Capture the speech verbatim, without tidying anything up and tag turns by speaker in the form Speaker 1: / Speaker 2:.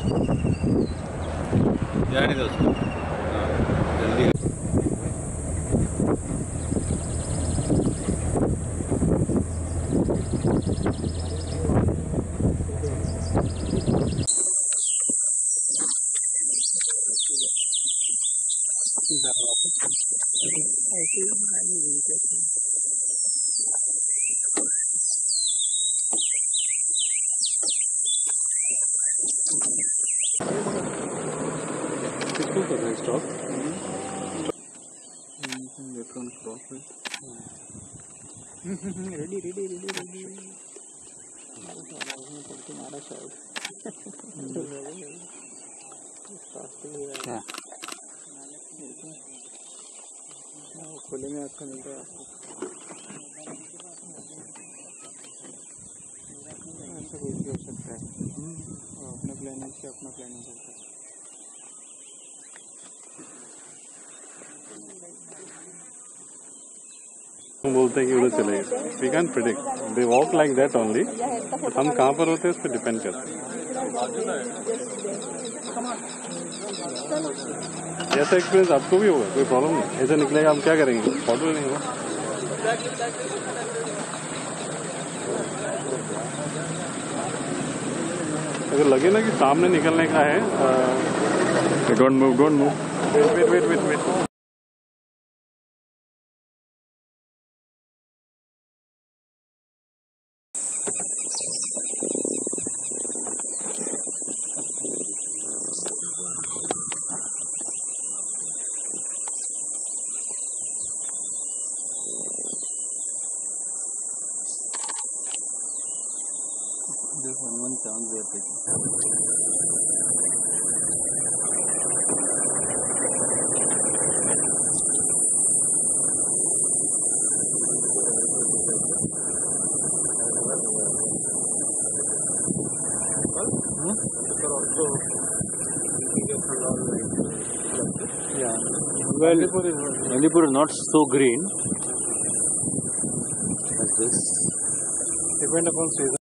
Speaker 1: जाने दो उसको। हाँ, जल्दी
Speaker 2: किसको कर रहे हैं stop?
Speaker 3: Ready ready ready ready पड़ती मारा शायद
Speaker 2: क्या
Speaker 3: खुले में आपका मिल रहा है ऐसा कुछ भी हो सकता है। अपना प्लानिंग से अपना प्लानिंग करता है।
Speaker 2: हम बोलते हैं कि उधर चलेगा, we can predict, they walk like that only, but हम कहाँ पर होते हैं उस पर डिपेंड करते हैं। ऐसा एक्सपीरियंस आपको भी होगा, कोई प्रॉब्लम नहीं। ऐसा निकलेगा हम क्या करेंगे, फोटो नहीं होगा। अगर लगे ना कि सामने निकलने का है, don't move don't move, wait wait wait wait
Speaker 3: There's one one chance they are taking.
Speaker 2: Yeah. Well, Manipur is not so green as this.
Speaker 3: Depend upon season.